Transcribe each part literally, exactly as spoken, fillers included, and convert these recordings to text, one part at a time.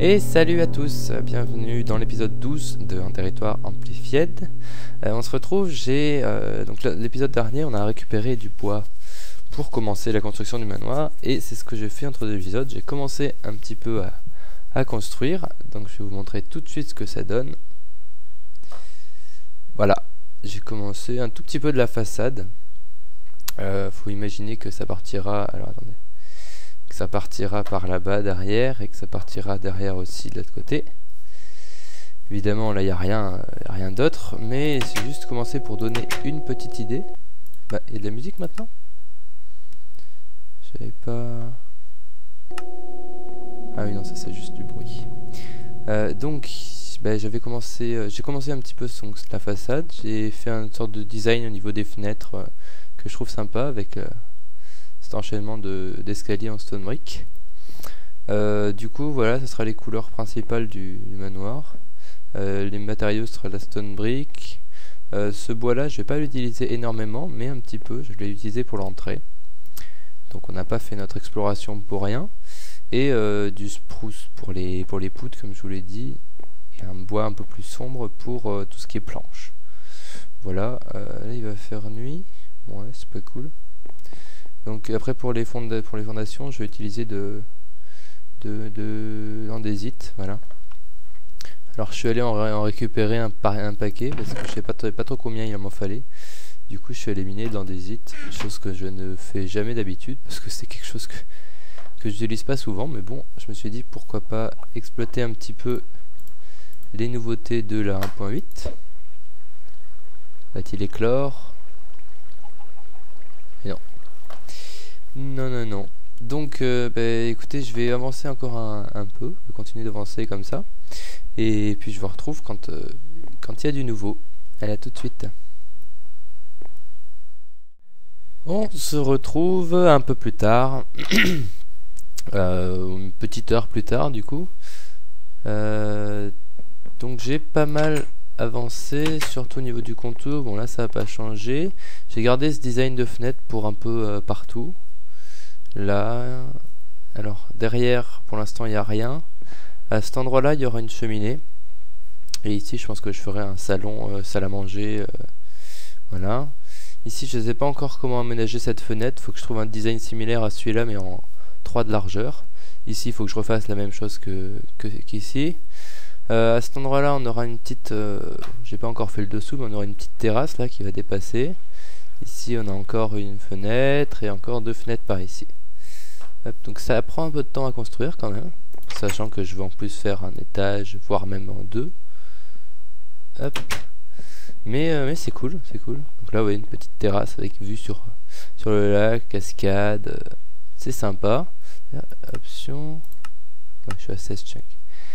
Et salut à tous, bienvenue dans l'épisode douze de Un territoire amplifié. Euh, on se retrouve, j'ai euh, donc l'épisode dernier, on a récupéré du bois pour commencer la construction du manoir, et c'est ce que j'ai fait entre deux épisodes. J'ai commencé un petit peu à, à construire, donc je vais vous montrer tout de suite ce que ça donne. Voilà, j'ai commencé un tout petit peu de la façade. Euh, faut imaginer que ça partira. Alors attendez. Que ça partira par là-bas derrière et que ça partira derrière aussi de l'autre côté. Évidemment là il n'y a rien, rien d'autre, mais c'est juste commencer pour donner une petite idée. Bah, il y a de la musique maintenant? Je savais pas. Ah oui non, ça c'est juste du bruit. Euh, donc bah, j'avais commencé, euh, j'ai commencé un petit peu son, la façade. J'ai fait une sorte de design au niveau des fenêtres euh, que je trouve sympa avec euh, cet enchaînement d'escaliers en stone brick. Euh, du coup voilà, ce sera les couleurs principales du, du manoir. Euh, les matériaux sera la stone brick. Euh, ce bois là je vais pas l'utiliser énormément, mais un petit peu, je l'ai utilisé pour l'entrée. Donc on n'a pas fait notre exploration pour rien. Et euh, du spruce pour les, pour les poutres comme je vous l'ai dit. Et un bois un peu plus sombre pour euh, tout ce qui est planche. Voilà, euh, là il va faire nuit. Bon, ouais, c'est pas cool. Donc après pour les, fonda pour les fondations, je vais utiliser de, de, de l'andésite, voilà. Alors je suis allé en, ré en récupérer un, un paquet parce que je sais pas, pas trop combien il m'en fallait. Du coup je suis allé miner de l'andésite, chose que je ne fais jamais d'habitude parce que c'est quelque chose que, que je n'utilise pas souvent. Mais bon, je me suis dit pourquoi pas exploiter un petit peu les nouveautés de la un point huit. Va-t-il éclore? Et non. Non, non, non. Donc, euh, bah, écoutez, je vais avancer encore un, un peu. Je vais continuer d'avancer comme ça. Et puis, je vous retrouve quand euh, quand il y a du nouveau. Allez, à tout de suite. On se retrouve un peu plus tard. euh, une petite heure plus tard, du coup. Euh, donc, j'ai pas mal avancé, surtout au niveau du contour. Bon, là, ça n'a pas changé. J'ai gardé ce design de fenêtre pour un peu euh, partout. Là, alors derrière pour l'instant il n'y a rien. À cet endroit là il y aura une cheminée, et ici je pense que je ferai un salon, euh, salle à manger, euh, voilà. Ici je ne sais pas encore comment aménager cette fenêtre, il faut que je trouve un design similaire à celui-là mais en trois de largeur. Ici il faut que je refasse la même chose que qu'ici. Euh, à cet endroit là on aura une petite, euh, j'ai pas encore fait le dessous, mais on aura une petite terrasse là qui va dépasser. Ici on a encore une fenêtre et encore deux fenêtres par ici. Hop, donc ça prend un peu de temps à construire quand même, sachant que je vais en plus faire un étage, voire même en deux. Hop. Mais, euh, mais c'est cool, c'est cool. Donc là, vous voyez une petite terrasse avec vue sur, sur le lac, cascade. Euh, c'est sympa. Option. Ouais, je suis à seize check.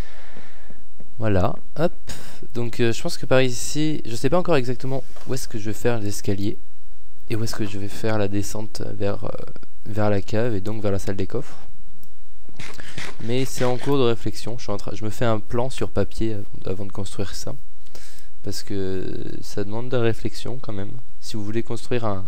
Voilà, hop. Donc euh, je pense que par ici, je sais pas encore exactement où est-ce que je vais faire l'escalier et où est-ce que je vais faire la descente vers... Euh, vers la cave et donc vers la salle des coffres, mais c'est en cours de réflexion. Je, suis en train, je me fais un plan sur papier avant, avant de construire ça, parce que ça demande de la réflexion quand même. Si vous voulez construire un,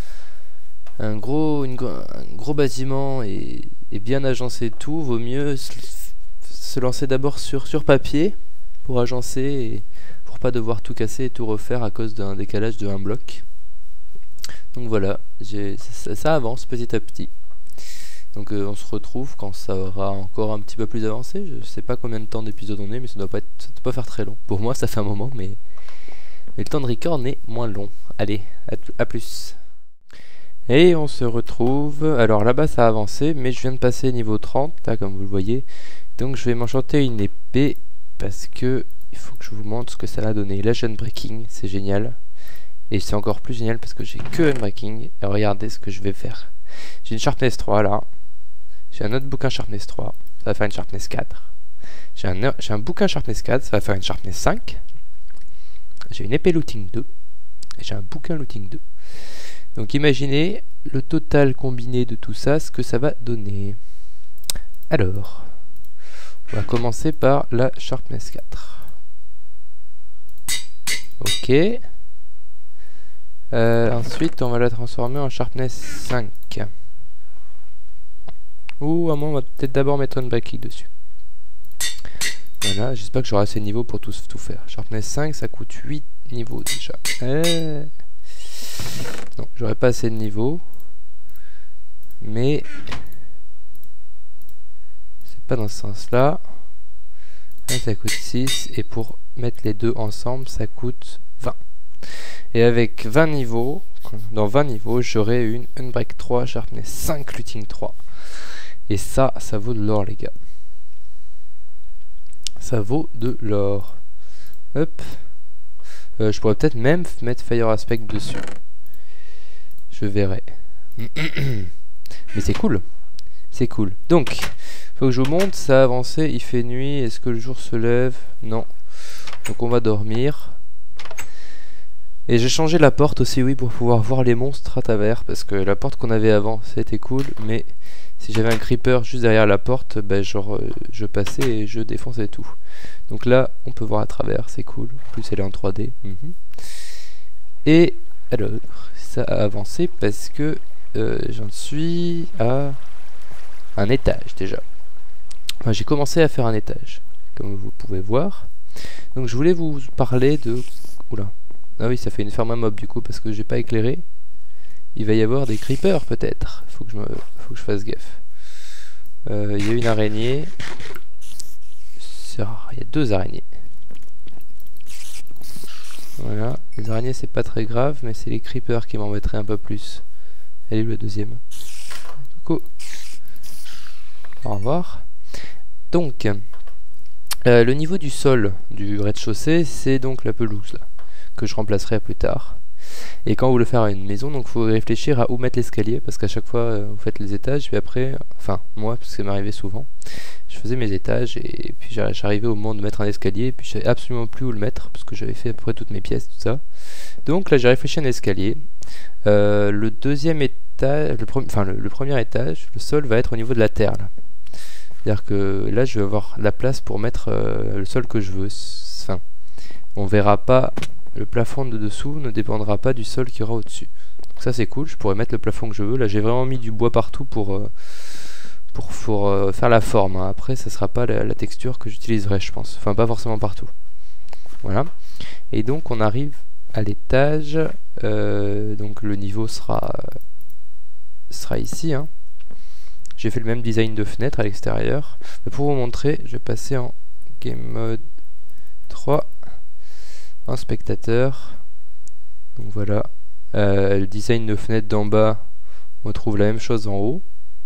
un, gros, une, un gros bâtiment et, et bien agencer tout, vaut mieux se, se lancer d'abord sur, sur papier pour agencer et pour pas devoir tout casser et tout refaire à cause d'un décalage de un bloc. Donc voilà, ça, ça avance petit à petit. Donc euh, on se retrouve quand ça aura encore un petit peu plus avancé. Je sais pas combien de temps d'épisode on est, mais ça doit pas être, ça doit pas faire très long. Pour moi ça fait un moment, mais, mais le temps de record est moins long. Allez, à, à plus. Et on se retrouve. Alors là-bas ça a avancé, mais je viens de passer niveau trente, là comme vous le voyez. Donc je vais m'enchanter une épée, parce que il faut que je vous montre ce que ça a donné. La chaîne breaking, c'est génial. Et c'est encore plus génial parce que j'ai que unbreaking. Et regardez ce que je vais faire. J'ai une sharpness trois là. J'ai un autre bouquin sharpness trois. Ça va faire une sharpness quatre. J'ai un, un bouquin sharpness quatre. Ça va faire une sharpness cinq. J'ai une épée looting deux. Et j'ai un bouquin looting deux. Donc imaginez le total combiné de tout ça, ce que ça va donner. Alors, on va commencer par la sharpness quatre. Ok. Euh, ensuite, on va la transformer en sharpness cinq. Ou à moins, on va peut-être d'abord mettre un breaking dessus. Voilà, j'espère que j'aurai assez de niveaux pour tout, tout faire. Sharpness cinq, ça coûte huit niveaux déjà. Eh... Non, j'aurais pas assez de niveaux. Mais... c'est pas dans ce sens-là. Là, ça coûte six. Et pour mettre les deux ensemble, ça coûte vingt. Et avec vingt niveaux, dans vingt niveaux, j'aurai une Unbreak trois, Sharpness cinq, Looting trois. Et ça, ça vaut de l'or, les gars. Ça vaut de l'or. Hop. Euh, je pourrais peut-être même mettre Fire Aspect dessus. Je verrai. Mais c'est cool. C'est cool. Donc, faut que je vous montre. Ça a avancé. Il fait nuit. Est-ce que le jour se lève? Non. Donc on va dormir. Et j'ai changé la porte aussi, oui, pour pouvoir voir les monstres à travers. Parce que la porte qu'on avait avant, c'était cool. Mais si j'avais un creeper juste derrière la porte, ben genre euh, je passais et je défonçais tout. Donc là, on peut voir à travers, c'est cool. En plus, elle est en trois D. Mm-hmm. Et alors, ça a avancé parce que euh, j'en suis à un étage déjà. Enfin, j'ai commencé à faire un étage, comme vous pouvez voir. Donc je voulais vous parler de... Oula. Ah oui, ça fait une ferme à mob du coup, parce que j'ai pas éclairé. Il va y avoir des creepers peut-être. Faut que je me... Faut que je fasse gaffe. Euh, il y a une araignée. Il y a deux araignées. Voilà. Les araignées c'est pas très grave, mais c'est les creepers qui m'embêteraient un peu plus. Elle est où le deuxième? Coucou. Au revoir. Donc, euh, le niveau du sol du rez-de-chaussée, c'est donc la pelouse là, que je remplacerai plus tard. Et quand vous voulez faire une maison, donc faut réfléchir à où mettre l'escalier, parce qu'à chaque fois euh, vous faites les étages, puis après, enfin moi, parce que ça m'arrivait souvent, je faisais mes étages et puis j'arrivais au moment de mettre un escalier, et puis je savais absolument plus où le mettre, parce que j'avais fait à peu près toutes mes pièces, tout ça. Donc là j'ai réfléchi à un escalier. Euh, le deuxième étage, le, pre enfin, le, le premier étage, le sol va être au niveau de la terre là. C'est-à-dire que là je vais avoir la place pour mettre euh, le sol que je veux. Enfin, on verra pas. Le plafond de dessous ne dépendra pas du sol qu'il y aura au-dessus. Donc ça c'est cool, je pourrais mettre le plafond que je veux. Là j'ai vraiment mis du bois partout pour, euh, pour, pour euh, faire la forme. Hein. Après ça sera pas la, la texture que j'utiliserai je pense. Enfin pas forcément partout. Voilà. Et donc on arrive à l'étage. Euh, donc le niveau sera, sera ici. Hein. J'ai fait le même design de fenêtre à l'extérieur. Pour vous montrer, je vais passer en Game Mode trois. Un spectateur. Donc voilà. Euh, le design de fenêtre d'en bas, on retrouve la même chose en haut.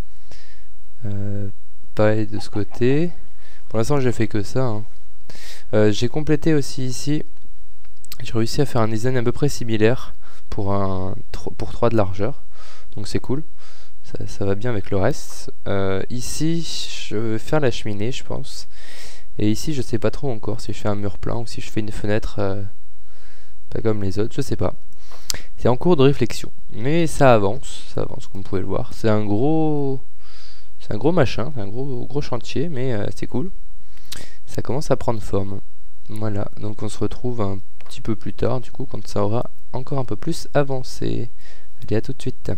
Euh, pareil de ce côté. Pour l'instant, j'ai fait que ça. Hein. Euh, j'ai complété aussi ici. J'ai réussi à faire un design à peu près similaire pour un pour trois de largeur. Donc c'est cool. Ça, ça va bien avec le reste. Euh, ici, je vais faire la cheminée, je pense. Et ici, je sais pas trop encore si je fais un mur plein ou si je fais une fenêtre euh, pas comme les autres, je sais pas. C'est en cours de réflexion. Mais ça avance, ça avance comme vous pouvez le voir. C'est un gros c'est un gros machin, un gros gros chantier, mais euh, c'est cool. Ça commence à prendre forme. Voilà, donc on se retrouve un petit peu plus tard, du coup, quand ça aura encore un peu plus avancé. Allez, à tout de suite.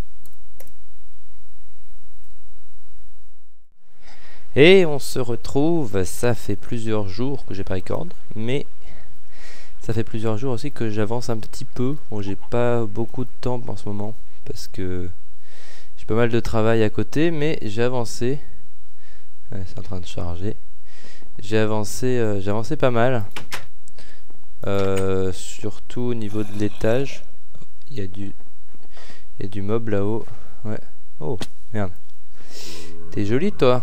Et on se retrouve, ça fait plusieurs jours que j'ai pas record, mais ça fait plusieurs jours aussi que j'avance un petit peu. Bon, j'ai pas beaucoup de temps en ce moment, parce que j'ai pas mal de travail à côté, mais j'ai avancé. Ouais, c'est en train de charger. J'ai avancé, euh, j'ai avancé pas mal. Euh, surtout au niveau de l'étage. Il y a du, il y a du mob là-haut. Ouais. Oh, merde. T'es joli, toi.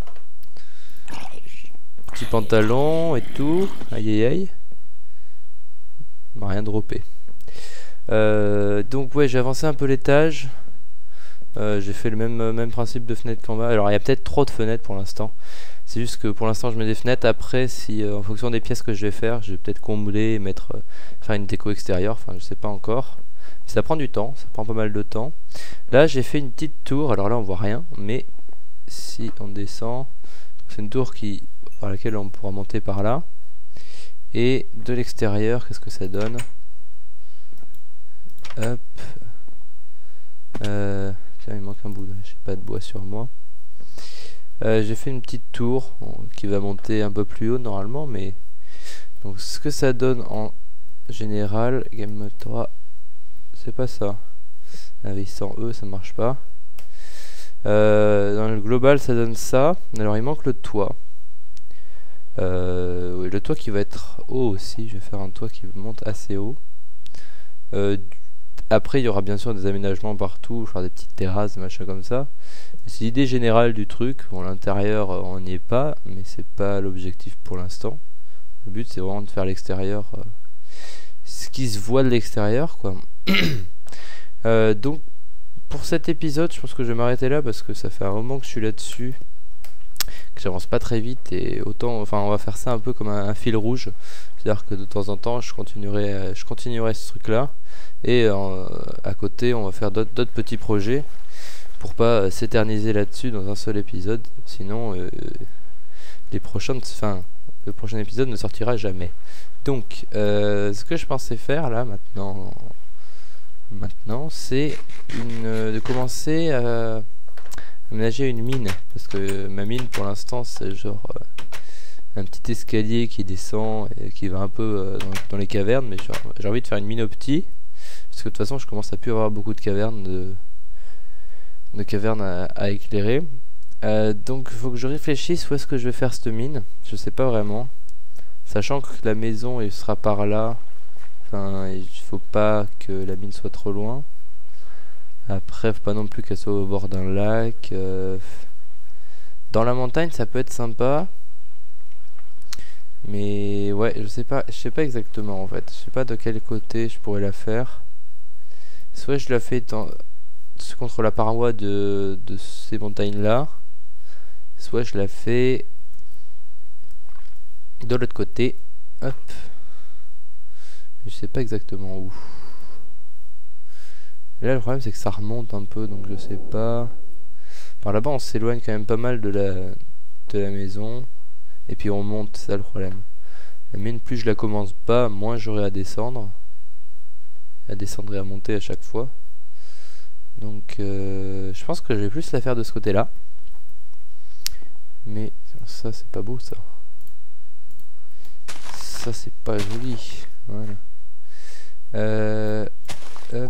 Petit pantalon et tout. Aïe aïe aïe. M'a rien droppé. Euh, donc ouais, j'ai avancé un peu l'étage. Euh, j'ai fait le même, même principe de fenêtre qu'en bas. Alors il y a peut-être trop de fenêtres pour l'instant. C'est juste que pour l'instant je mets des fenêtres. Après, si euh, en fonction des pièces que je vais faire, je vais peut-être combler et mettre, euh, faire une déco extérieure. Enfin, je sais pas encore. Ça prend du temps, ça prend pas mal de temps. Là, j'ai fait une petite tour. Alors là, on voit rien, mais si on descend, c'est une tour qui par laquelle on pourra monter par là. Et de l'extérieur, qu'est-ce que ça donne? Hop. Euh, tiens, il manque un bout. J'ai pas de bois sur moi. Euh, j'ai fait une petite tour bon, qui va monter un peu plus haut normalement, mais donc ce que ça donne en général, Game Mode trois, c'est pas ça. Ah oui, sans E ça marche pas. Euh, dans le global ça donne ça. Alors il manque le toit. Euh, oui, le toit qui va être haut aussi. Je vais faire un toit qui monte assez haut. Euh, après il y aura bien sûr des aménagements partout, faire des petites terrasses, des machins comme ça. C'est l'idée générale du truc. Bon, l'intérieur on n'y est pas, mais c'est pas l'objectif pour l'instant. Le but c'est vraiment de faire l'extérieur, euh, ce qui se voit de l'extérieur quoi. euh, donc pour cet épisode je pense que je vais m'arrêter là parce que ça fait un moment que je suis là dessus, que j'avance pas très vite, et autant enfin on va faire ça un peu comme un, un fil rouge, c'est à dire que de temps en temps je continuerai je continuerai ce truc là, et euh, à côté on va faire d'autres petits projets pour pas euh, s'éterniser là-dessus dans un seul épisode, sinon euh, les prochaines enfin le prochain épisode ne sortira jamais. Donc euh, ce que je pensais faire là maintenant maintenant c'est une de commencer à aménager une mine, parce que ma mine pour l'instant c'est genre euh, un petit escalier qui descend et qui va un peu euh, dans, dans les cavernes, mais j'ai envie de faire une mine au petit, parce que de toute façon je commence à plus avoir beaucoup de cavernes de, de cavernes à, à éclairer. Euh, donc il faut que je réfléchisse où est-ce que je vais faire cette mine. Je sais pas vraiment, sachant que la maison elle sera par là. Enfin, il faut pas que la mine soit trop loin. Après, faut pas non plus qu'elle soit au bord d'un lac. Euh, dans la montagne, ça peut être sympa. Mais ouais, je sais pas, je sais pas exactement en fait. Je sais pas de quel côté je pourrais la faire. Soit je la fais dans, contre la paroi de, de ces montagnes là, soit je la fais de l'autre côté. Hop. Je sais pas exactement où. Là le problème c'est que ça remonte un peu, donc je sais pas. Par là-bas on s'éloigne quand même pas mal de la, de la maison. Et puis on monte, c'est ça le problème. La mine, plus je la commence pas, moins j'aurai à descendre. À descendre et à monter à chaque fois. Donc euh, je pense que je vais plus la faire de ce côté là. Mais ça c'est pas beau ça. Ça c'est pas joli. Voilà. Euh, hop.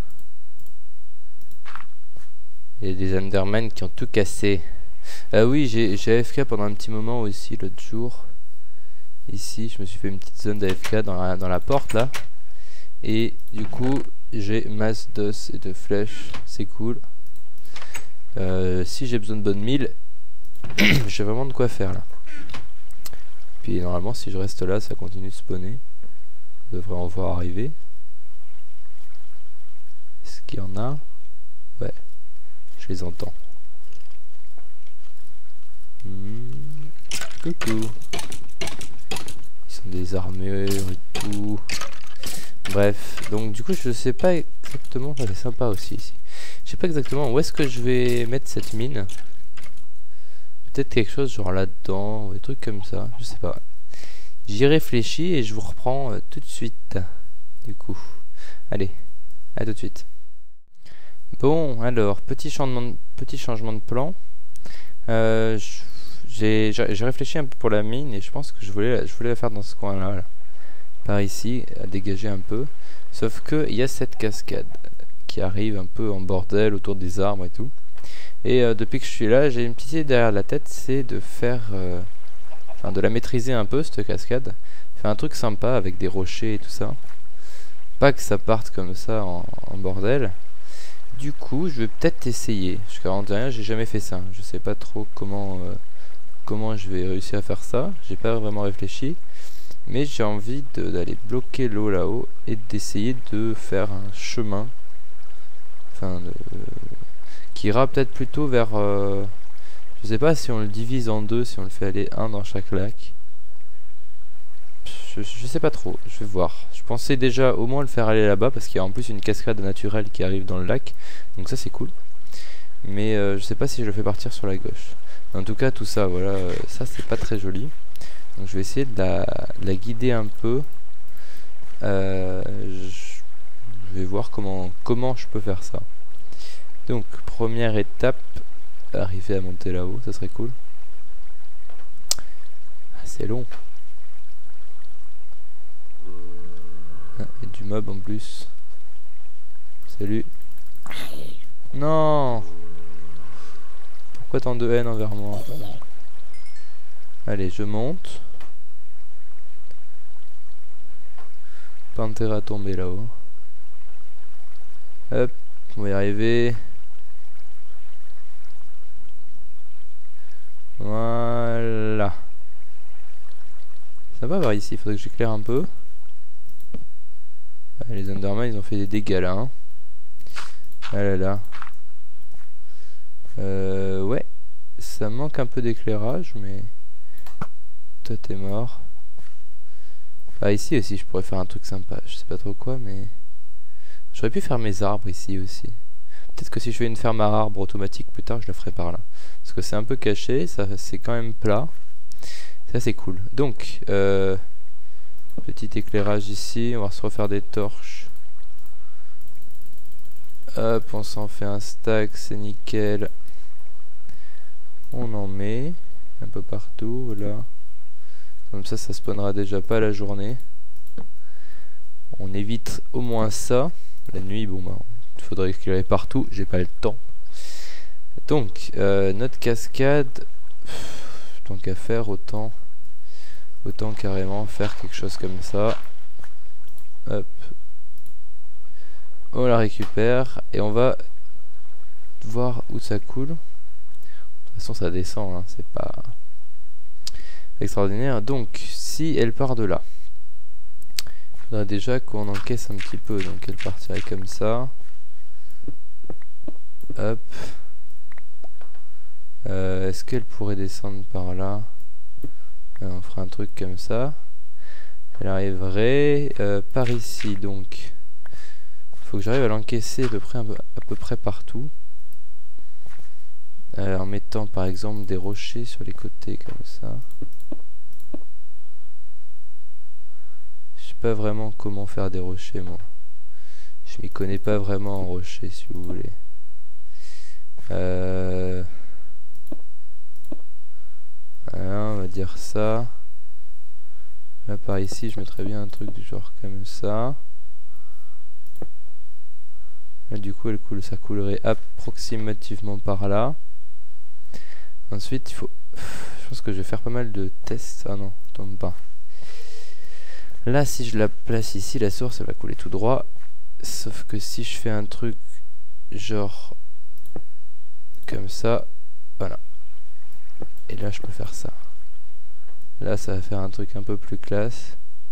Il y a des Endermen qui ont tout cassé. Ah oui, j'ai A F K pendant un petit moment aussi l'autre jour. Ici, je me suis fait une petite zone d'A F K dans la, dans la porte là. Et du coup, j'ai masse d'os et de flèches. C'est cool. Euh, si j'ai besoin de bonnes mille, j'ai vraiment de quoi faire là. Puis normalement, si je reste là, ça continue de spawner. On devrait en voir arriver. Est-ce qu'il y en a? Ouais, je les entends. Mmh. Coucou. Ils sont des armures et tout. Bref, donc du coup je sais pas exactement. Ça c'est sympa aussi ici. Je sais pas exactement où est-ce que je vais mettre cette mine. Peut-être quelque chose genre là-dedans ou des trucs comme ça. Je sais pas. J'y réfléchis et je vous reprends euh, tout de suite. Du coup, allez, à tout de suite. Bon, alors petit changement de, petit changement de plan. Euh, j'ai réfléchi un peu pour la mine et je pense que je voulais, je voulais la faire dans ce coin-là, là. Par ici, à dégager un peu. Sauf que il y a cette cascade qui arrive un peu en bordel autour des arbres et tout. Et euh, depuis que je suis là, j'ai une petite idée derrière la tête, c'est de faire, euh, enfin de la maîtriser un peu cette cascade, faire un truc sympa avec des rochers et tout ça. Pas que ça parte comme ça en, en bordel. Du coup, je vais peut-être essayer. Jusqu'à vingt et un, j'ai jamais fait ça. Je sais pas trop comment euh, comment je vais réussir à faire ça. J'ai pas vraiment réfléchi. Mais j'ai envie d'aller bloquer l'eau là-haut et d'essayer de faire un chemin. Enfin, de, euh, qui ira peut-être plutôt vers... Euh, je sais pas si on le divise en deux, si on le fait aller un dans chaque lac. Je, je sais pas trop, je vais voir. Je pensais déjà au moins le faire aller là-bas parce qu'il y a en plus une cascade naturelle qui arrive dans le lac. Donc ça c'est cool. Mais euh, je sais pas si je le fais partir sur la gauche. En tout cas tout ça, voilà, euh, ça c'est pas très joli. Donc je vais essayer de la, de la guider un peu. Euh, je, je vais voir comment, comment je peux faire ça. Donc première étape, arriver à monter là-haut, ça serait cool. Ah, c'est long. Ah, il y a du mob en plus. Salut. Non. Pourquoi tant de haine envers moi? Allez, je monte. Pas intérêt à tomber là-haut. Hop, on va y arriver. Voilà. Ça va par ici, il faudrait que j'éclaire un peu. Ah, les Enderman, ils ont fait des dégâts là. Hein. Ah là là. Euh, ouais. Ça manque un peu d'éclairage, mais... Toi, t'es mort. Ah, ici aussi, je pourrais faire un truc sympa. Je sais pas trop quoi, mais... J'aurais pu faire mes arbres ici aussi. Peut-être que si je fais une ferme à arbres automatique, plus tard, je la ferai par là. Parce que c'est un peu caché, ça c'est quand même plat. Ça, c'est cool. Donc, euh, petit éclairage ici. On va se refaire des torches. Hop, on s'en fait un stack, c'est nickel. On en met un peu partout, voilà. Comme ça, ça spawnera déjà pas la journée. On évite au moins ça. La nuit, bon bah, il faudrait éclairer partout, j'ai pas le temps. Donc, euh, notre cascade, pff, tant qu'à faire, autant, autant carrément faire quelque chose comme ça. Hop. On la récupère et on va voir où ça coule. De toute façon, ça descend, hein, c'est pas extraordinaire. Donc, si elle part de là, il faudra déjà qu'on encaisse un petit peu. Donc, elle partirait comme ça. Hop. Euh, Est-ce qu'elle pourrait descendre par là? euh, On fera un truc comme ça. Elle arriverait euh, par ici. Donc, il faut que j'arrive à l'encaisser à peu près, à peu près partout. Euh, en mettant par exemple des rochers sur les côtés comme ça. Je sais pas vraiment comment faire des rochers moi. Je m'y connais pas vraiment en rochers si vous voulez. Euh... Voilà, on va dire ça. Là par ici je mettrais bien un truc du genre comme ça. Là du coup elle coule, ça coulerait approximativement par là. Ensuite il faut... Je pense que je vais faire pas mal de tests. Ah non, tombe pas. Là si je la place ici, la source elle va couler tout droit. Sauf que si je fais un truc genre comme ça, voilà. Et là je peux faire ça. Là ça va faire un truc un peu plus classe.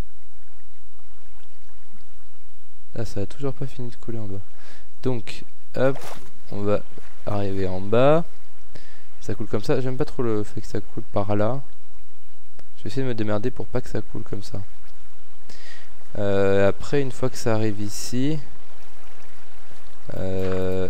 Là ça a toujours pas fini de couler en bas. Donc hop, on va arriver en bas. Ça coule comme ça. J'aime pas trop le fait que ça coule par là. Je vais essayer de me démerder pour pas que ça coule comme ça. Euh, après une fois que ça arrive ici, euh,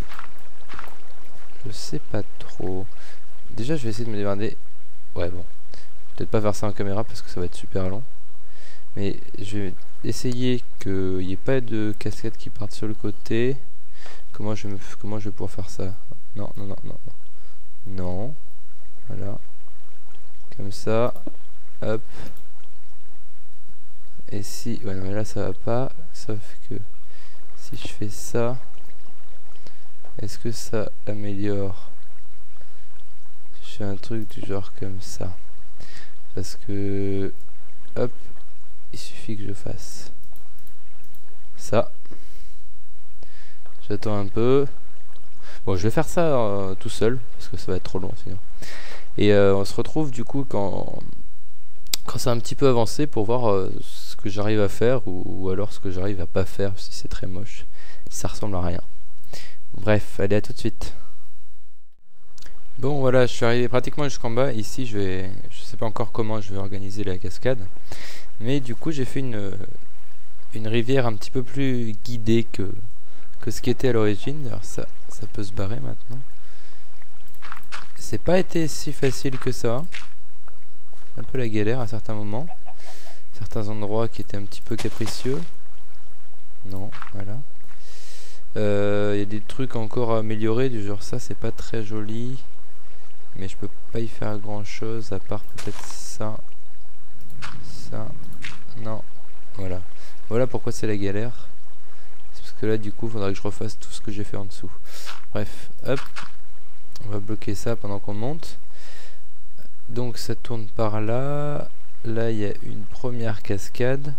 je sais pas trop. Déjà je vais essayer de me démerder. Ouais bon, peut-être pas faire ça en caméra parce que ça va être super long. Mais je vais essayer qu'il n'y ait pas de cascade qui parte sur le côté. Comment je, me, comment je vais pouvoir faire ça? Non, non, non, non. Non. Voilà. Comme ça. Hop. Et si... Ouais, non, mais là ça va pas. Sauf que si je fais ça, est-ce que ça améliore? Je fais un truc du genre comme ça. Parce que... Hop. Il suffit que je fasse ça. J'attends un peu. Bon, je vais faire ça euh, tout seul parce que ça va être trop long sinon. Et euh, on se retrouve du coup quand quand c'est un petit peu avancé pour voir euh, ce que j'arrive à faire ou, ou alors ce que j'arrive à pas faire si c'est très moche. Si ça ressemble à rien. Bref, allez à tout de suite. Bon voilà, je suis arrivé pratiquement jusqu'en bas. Ici, je vais, je sais pas encore comment je vais organiser la cascade. Mais du coup j'ai fait une, une rivière un petit peu plus guidée que, que ce qui était à l'origine. Alors ça, ça peut se barrer maintenant. C'est pas été si facile que ça. Un peu la galère à certains moments. Certains endroits qui étaient un petit peu capricieux. Non, voilà. Il euh, y a des trucs encore à améliorer, du genre ça c'est pas très joli. Mais je peux pas y faire grand chose à part peut-être ça. Ça. Non. Voilà. Voilà pourquoi c'est la galère. C'est parce que là du coup il faudra que je refasse tout ce que j'ai fait en dessous. Bref, hop. On va bloquer ça pendant qu'on monte. Donc ça tourne par là. Là il y a une première cascade.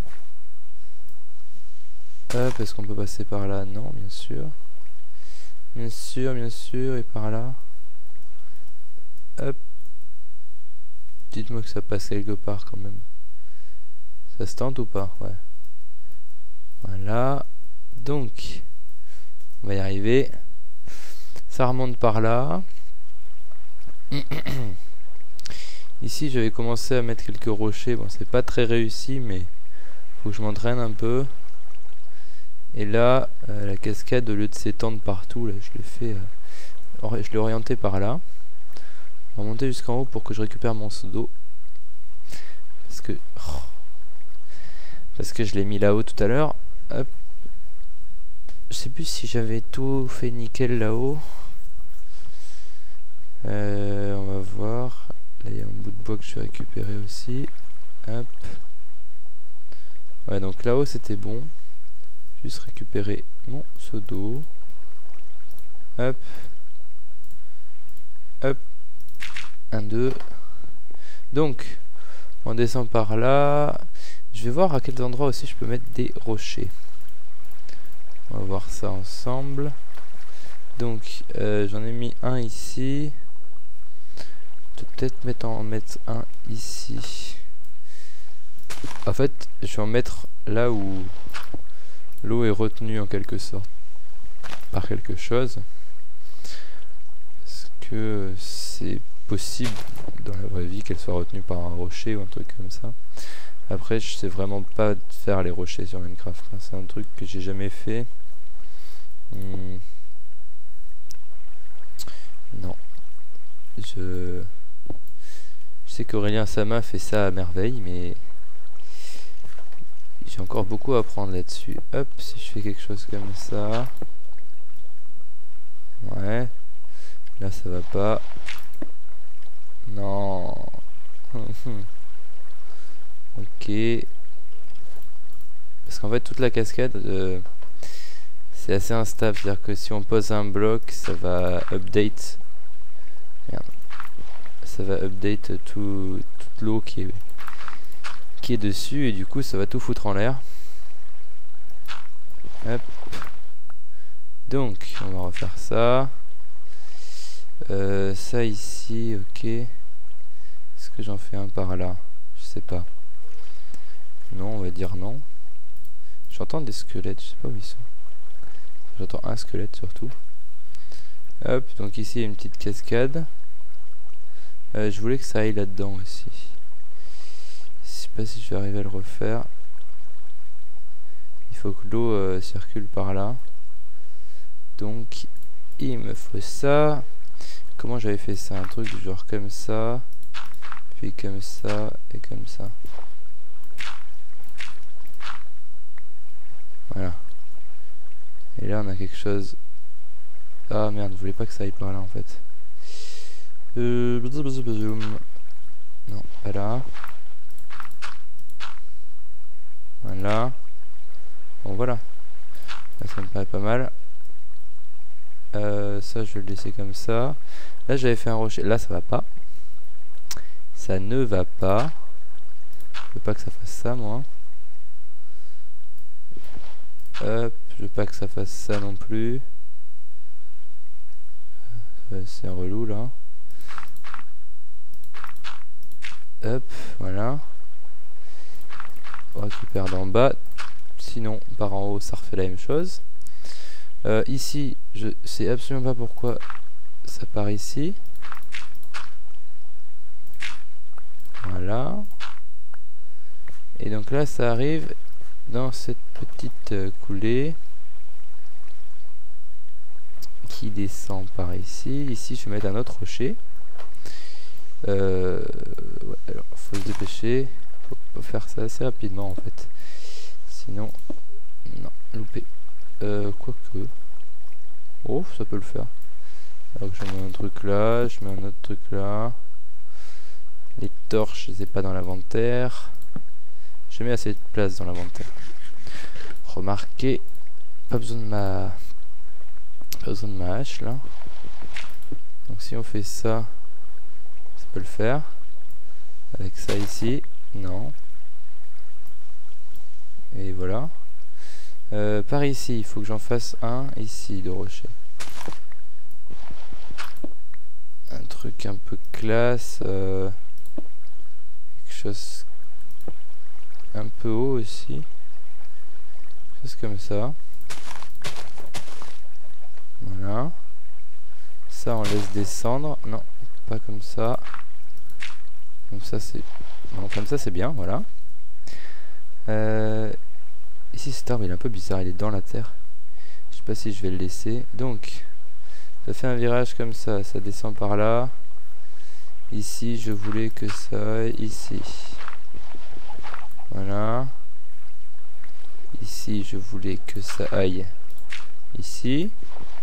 Hop, est-ce qu'on peut passer par là? Non, bien sûr. Bien sûr, bien sûr, et par là. Hop. Dites-moi que ça passe quelque part quand même. Ça se tente ou pas? Ouais. Voilà. Donc, on va y arriver. Ça remonte par là. Ici, j'avais commencé à mettre quelques rochers. Bon, c'est pas très réussi, mais faut que je m'entraîne un peu. Et là, euh, la cascade, au lieu de s'étendre partout, là, je l'ai fait, euh, je l'ai orienté par là. On va monter jusqu'en haut pour que je récupère mon seau d'eau. Parce que, oh, parce que je l'ai mis là-haut tout à l'heure. Hop. Je sais plus si j'avais tout fait nickel là-haut. Euh, on va voir. Là, il y a un bout de bois que je vais récupérer aussi. Hop. Ouais, donc là-haut, c'était bon. Juste récupérer mon seau d'eau. Hop. Hop. un, deux. Donc, on descend par là. Je vais voir à quels endroits aussi je peux mettre des rochers. On va voir ça ensemble. Donc, euh, j'en ai mis un ici. Je vais peut-être mettre en mettre un ici. En fait, je vais en mettre là où l'eau est retenue en quelque sorte par quelque chose. Parce que c'est possible dans la vraie vie qu'elle soit retenue par un rocher ou un truc comme ça. Après, je sais vraiment pas faire les rochers sur Minecraft. Hein. C'est un truc que j'ai jamais fait. Hmm. Non. Je... je sais qu'Aurélien Sama fait ça à merveille, mais j'ai encore beaucoup à apprendre là-dessus. Hop, si je fais quelque chose comme ça. Ouais. Là, ça va pas. Non. Ok. Parce qu'en fait, toute la cascade, euh, c'est assez instable. C'est-à-dire que si on pose un bloc, ça va update. Merde. Ça va update tout, toute l'eau qui est... qui est dessus et du coup ça va tout foutre en l'air. Hop. Donc on va refaire ça. Euh, ça ici, ok. Est-ce que j'en fais un par là? Je sais pas. Non, on va dire non. J'entends des squelettes, je sais pas où ils sont. J'entends un squelette surtout. Hop, donc ici il y a une petite cascade. Euh, je voulais que ça aille là-dedans aussi. Je sais pas si je vais arriver à le refaire. Il faut que l'eau euh, circule par là. Donc il me faut ça. Comment j'avais fait ça? Un truc du genre comme ça. Puis comme ça et comme ça. Voilà. Et là on a quelque chose. Ah merde, je voulais pas que ça aille par là en fait. Euh... Non, pas là. Voilà. Bon voilà. Là ça me paraît pas mal. Euh, ça je vais le laisser comme ça. Là j'avais fait un rocher. Là ça va pas. Ça ne va pas. Je veux pas que ça fasse ça moi. Hop, je veux pas que ça fasse ça non plus. C'est un relou là. Hop, voilà. On récupère d'en bas. Sinon, par en haut, ça refait la même chose. Euh, ici, je sais absolument pas pourquoi ça part ici. Voilà. Et donc là, ça arrive dans cette petite euh, coulée qui descend par ici. Ici, je vais mettre un autre rocher. Euh, ouais, alors, faut se dépêcher. Faut, faut faire ça assez rapidement en fait. Sinon, non, loupé. Euh, quoique. Oh, ça peut le faire. Alors que je mets un truc là, je mets un autre truc là. Les torches, je les ai pas dans l'inventaire. J'ai mis assez de place dans l'inventaire. Remarquez, pas besoin de ma... Pas besoin de ma hache là. Donc si on fait ça, ça peut le faire. Avec ça ici, non. Et voilà. Euh, par ici, il faut que j'en fasse un ici de rocher. Un truc un peu classe. Euh, quelque chose un peu haut aussi. Quelque chose comme ça. Voilà. Ça on laisse descendre. Non, pas comme ça. Comme ça c'est... Non, comme ça c'est bien, voilà. Euh, ici cet arbre il est un peu bizarre, il est dans la terre. Je sais pas si je vais le laisser. Donc, ça fait un virage comme ça, ça descend par là. Ici je voulais que ça aille ici. Voilà. Ici je voulais que ça aille ici.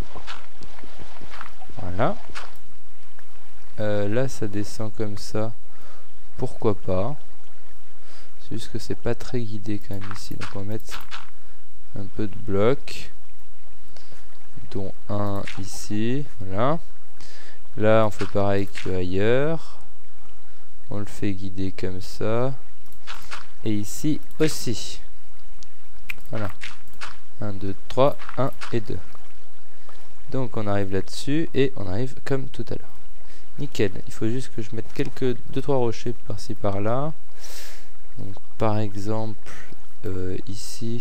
Voilà. Euh, là ça descend comme ça. Pourquoi pas. C'est juste que c'est pas très guidé quand même ici. Donc on va mettre un peu de blocs. Dont un ici. Voilà. Là on fait pareil qu'ailleurs. On le fait guider comme ça. Et ici aussi. Voilà. un, deux, trois, un et deux. Donc on arrive là-dessus et on arrive comme tout à l'heure. Nickel. Il faut juste que je mette quelques deux trois rochers par-ci par-là. Donc par exemple euh, ici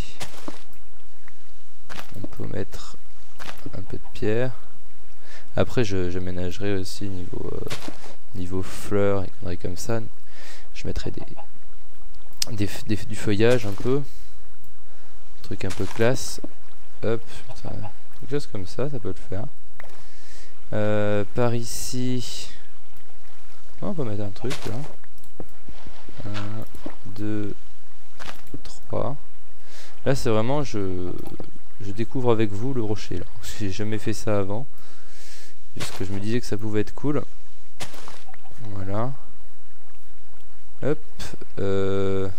on peut mettre un peu de pierre. Après je, je ménagerai aussi niveau euh, niveau fleurs et conneries comme ça. Je mettrai des, des, des du feuillage un peu. Un truc un peu classe. Hop. Ça, quelque chose comme ça, ça peut le faire. Euh, par ici, oh, on peut mettre un truc là. un, deux, trois. Là, c'est vraiment, je, je découvre avec vous le rocher là. J'ai jamais fait ça avant. Juste que je me disais que ça pouvait être cool. Voilà. Hop. Euh,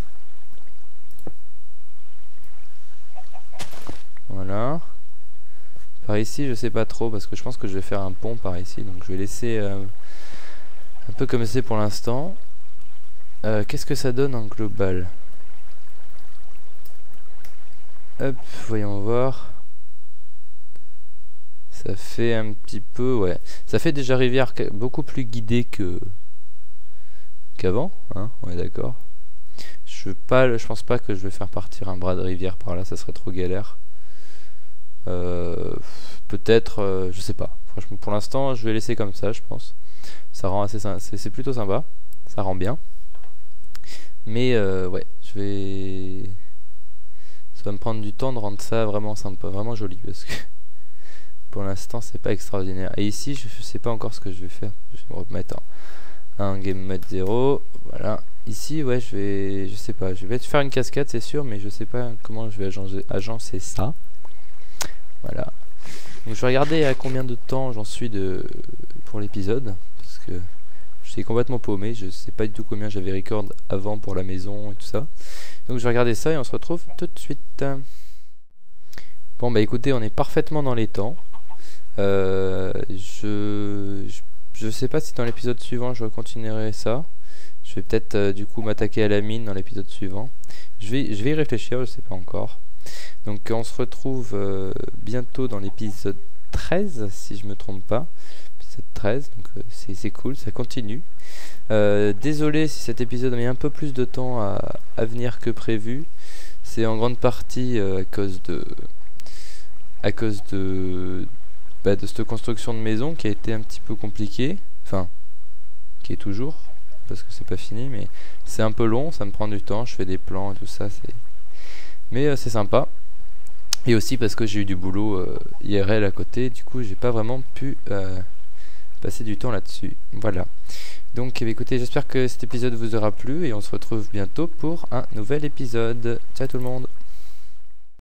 voilà. Par ici je sais pas trop parce que je pense que je vais faire un pont par ici, donc je vais laisser euh, un peu comme c'est pour l'instant. Euh, qu'est-ce que ça donne en global? Hop, voyons voir. Ça fait un petit peu, ouais, ça fait déjà rivière beaucoup plus guidée que qu'avant, hein, on est d'accord. Je, pas, je pense pas que je vais faire partir un bras de rivière par là, ça serait trop galère. Euh, peut-être, euh, je sais pas. Franchement, pour l'instant, je vais laisser comme ça, je pense. Ça rend assez, c'est plutôt sympa. Ça rend bien. Mais euh, ouais, je vais. Ça va me prendre du temps de rendre ça vraiment sympa, vraiment joli, parce que pour l'instant, c'est pas extraordinaire. Et ici, je, je sais pas encore ce que je vais faire. Je vais me remettre en un game mode zéro. Voilà. Ici, ouais, je vais, je sais pas. Je vais faire une cascade, c'est sûr, mais je sais pas comment je vais agencer, agencer ça. Voilà. Donc je vais regarder à combien de temps j'en suis de pour l'épisode, parce que je suis complètement paumé, je sais pas du tout combien j'avais record avant pour la maison et tout ça. Donc je vais regarder ça et on se retrouve tout de suite. Bon bah écoutez, on est parfaitement dans les temps. Euh, je, je je sais pas si dans l'épisode suivant je continuerai ça. Je vais peut-être euh, du coup m'attaquer à la mine dans l'épisode suivant. Je vais je vais y réfléchir, je sais pas encore. Donc on se retrouve euh, bientôt dans l'épisode treize, si je me trompe pas. Épisode treize, donc euh, c'est cool, ça continue. Euh, désolé si cet épisode a mis un peu plus de temps à, à venir que prévu. C'est en grande partie euh, à cause de à cause de bah, de cette construction de maison qui a été un petit peu compliquée. Enfin, qui est toujours, parce que c'est pas fini, mais c'est un peu long, ça me prend du temps, je fais des plans et tout ça, c'est... Mais euh, c'est sympa. Et aussi parce que j'ai eu du boulot euh, I R L à côté, du coup j'ai pas vraiment pu euh, passer du temps là-dessus. Voilà. Donc écoutez, j'espère que cet épisode vous aura plu et on se retrouve bientôt pour un nouvel épisode. Ciao tout le monde.